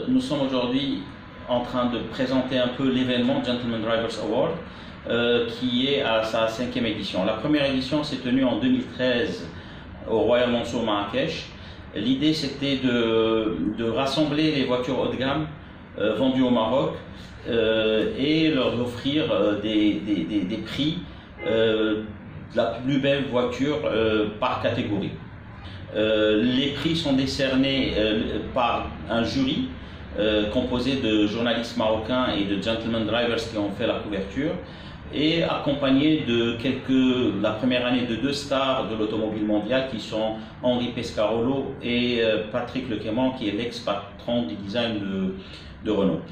nous sommes aujourd'hui en train de présenter un peu l'événement Gentleman Drivers Award qui est à sa 5e édition. La première édition s'est tenue en 2013 au Royal Mansour Marrakech. L'idée c'était de rassembler les voitures haut de gamme vendues au Maroc et leur offrir des prix de la plus belle voiture par catégorie. Les prix sont décernés par un jury composé de journalistes marocains et de gentleman drivers qui ont fait la couverture et accompagné de la première année de 2 stars de l'automobile mondiale qui sont Henri Pescarolo et Patrick Lequément qui est l'ex-patron du design de Renault.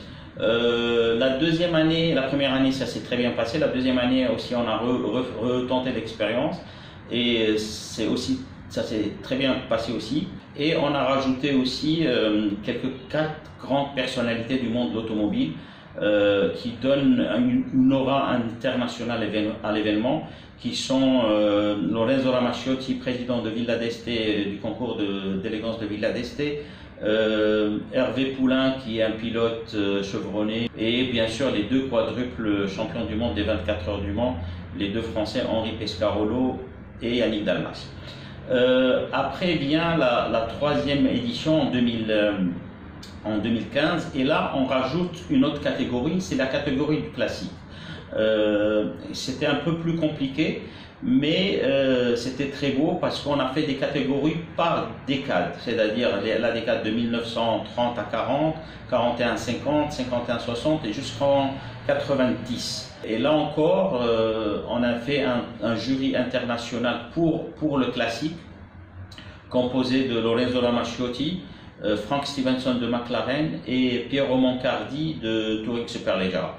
La première année ça s'est très bien passé, la deuxième année aussi on a retenté l'expérience et ça s'est très bien passé aussi. Et on a rajouté aussi 4 grandes personnalités du monde de l'automobile qui donnent une aura internationale à l'événement, qui sont Lorenzo Ramaciotti, président de Villa d'Este, du concours d'élégance de Villa d'Este, Hervé Poulain qui est un pilote chevronné et bien sûr les 2 quadruples champions du monde des 24 heures du Mans, les 2 Français Henri Pescarolo et Yannick Dalmas. Après vient la 3e édition en 2015 et là on rajoute une autre catégorie, c'est la catégorie du classique. C'était un peu plus compliqué mais c'était très beau parce qu'on a fait des catégories par décade, c'est-à-dire la décade de 1930 à 40, 41 à 50, 51 à 60 et jusqu'en 90. Et là encore, on a fait un jury international pour le classique, composé de Lorenzo Ramaciotti, Frank Stevenson de McLaren et Piero Moncardi de Touring Superleggera.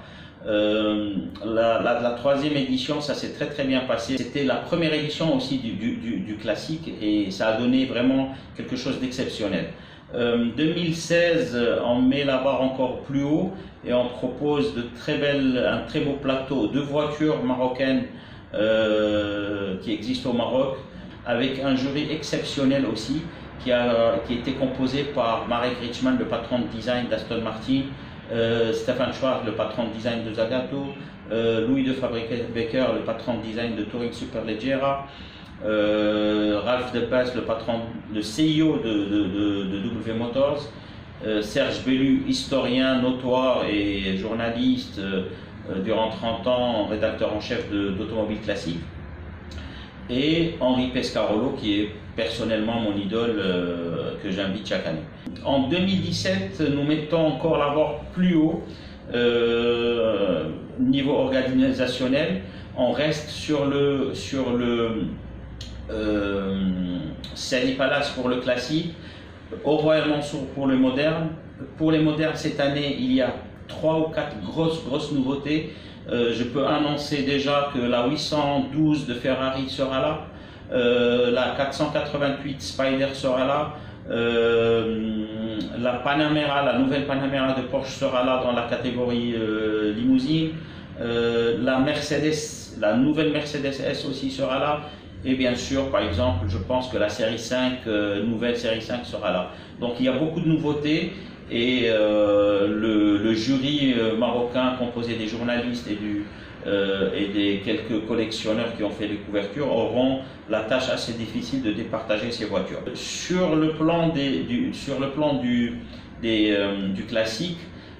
La 3e édition, ça s'est très bien passé. C'était la première édition aussi du classique et ça a donné vraiment quelque chose d'exceptionnel. 2016, on met la barre encore plus haut et on propose un très beau plateau de voitures marocaines qui existent au Maroc, avec un jury exceptionnel aussi qui était composé par Marek Richman, le patron de design d'Aston Martin, Stefan Schwarz, le patron de design de Zagato, Louis de Fabrique-Becker, le patron de design de Touring Superleggera, Ralph Depes, le CEO de W Motors, Serge Bellu, historien notoire et journaliste durant 30 ans, rédacteur en chef d'Automobile Classique, et Henri Pescarolo qui est personnellement mon idole que j'invite chaque année. En 2017, nous mettons encore la barre plus haut niveau organisationnel. On reste sur le Sali Palace pour le classique, au Royal Mansour pour le moderne. Pour les modernes, cette année, il y a 3 ou 4 grosses nouveautés. Je peux annoncer déjà que la 812 de Ferrari sera là, la 488 Spider sera là, la Panamera, la nouvelle Panamera de Porsche sera là dans la catégorie limousine, la nouvelle Mercedes S aussi sera là. Et bien sûr, par exemple, je pense que la série 5, nouvelle série 5 sera là. Donc il y a beaucoup de nouveautés et le jury marocain composé des journalistes et des quelques collectionneurs qui ont fait les couvertures auront la tâche assez difficile de départager ces voitures. Sur le plan du classique,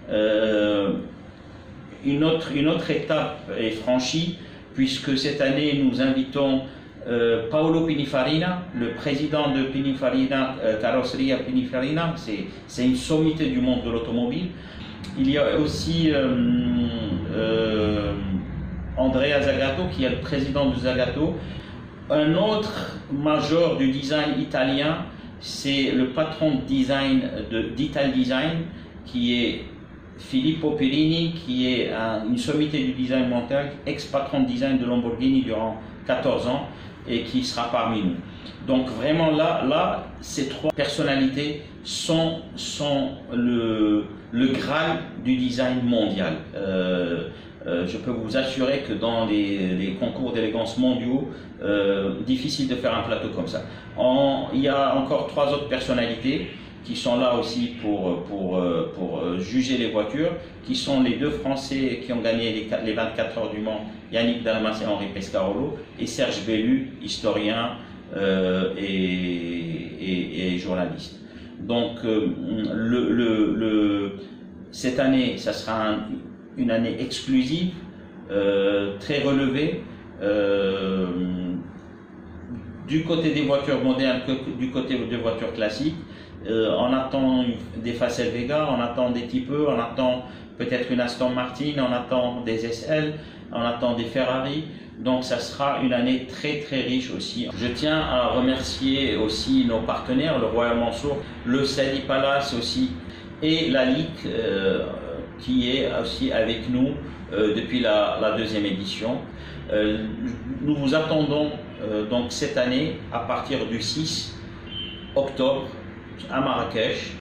une autre étape est franchie puisque cette année nous invitons Paolo Pininfarina, le président de Pininfarina, Carrozzeria Pininfarina, c'est une sommité du monde de l'automobile. Il y a aussi Andrea Zagato qui est le président de Zagato. Un autre major du design italien, c'est le patron de design d'Ital Design qui est Filippo Perini, qui est une sommité du design mondial, ex-patron de design de Lamborghini durant 14 ans et qui sera parmi nous. Donc vraiment là ces 3 personnalités sont le Graal du design mondial. Je peux vous assurer que dans les concours d'élégance mondiaux, difficile de faire un plateau comme ça. Il y a encore 3 autres personnalités. qui sont là aussi pour juger les voitures, qui sont les deux Français qui ont gagné les 24 heures du Mans, Yannick Dalmas et Henri Pescarolo, et Serge Bellu, historien et journaliste. Donc cette année, ça sera une année exclusive, très relevée, du côté des voitures modernes que du côté des voitures classiques. On attend des Facel Vega, on attend des Type E, on attend peut-être une Aston Martin, on attend des SL, on attend des Ferrari. Donc ça sera une année très très riche aussi. Je tiens à remercier aussi nos partenaires, le Royal Mansour, le Sadi Palace aussi, et la LIC qui est aussi avec nous depuis la deuxième édition. Nous vous attendons donc cette année à partir du 6 octobre à Marrakech